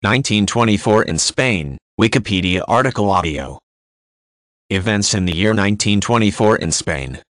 1924 in Spain, Wikipedia article audio. Events in the year 1924 in Spain.